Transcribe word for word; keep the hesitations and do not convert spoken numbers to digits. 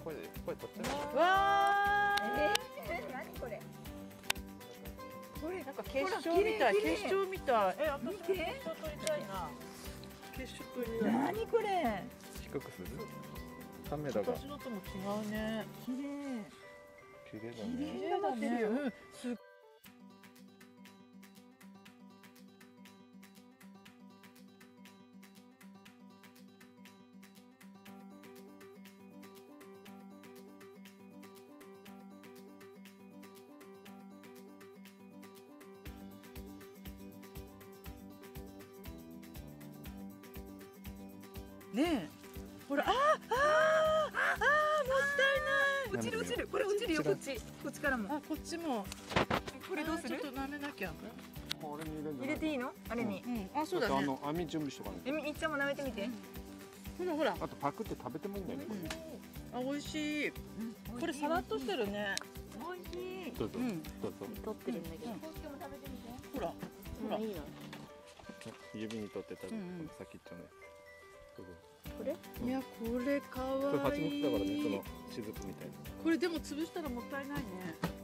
これこれ取っちゃう。 わえー、何これ。これーなんか結晶みたい、結晶みたい。え、私も見て結晶取りたいな。結晶取りたい。 何これ。 低くする。カメラが私のとも違うね。 綺麗。 綺麗だ綺ね。 麗だね。 うん、すっねえ、ほら、あーあーあーあー、もったいない。 落ちる落ちる。これ落ちるよ、こっち。こっちからも。 あ、こっちも。 これどうするちょっ？と舐めなきゃ。 これに入れるんじゃない。 入れていいの？あれに。 うん、あ、そうだってあだね。 の網準備しとかないと。 え、みっちゃんも舐めてみて。 ほらほら。 あとパクって食べてもいいんだよね。 あ、美味しい。これさらっとしてるね。 美味しい。 どうぞうんどうぞ。 取ってるんだけど。 こっちも食べてみて。 ほら。ほら。 いいの。 指に取って食べうんうんる。先っちょね。どうぞこれ？ いや、これかこれわいい。 蜂蜜だからね、その雫みたいな。 これでも潰したらもったいないね。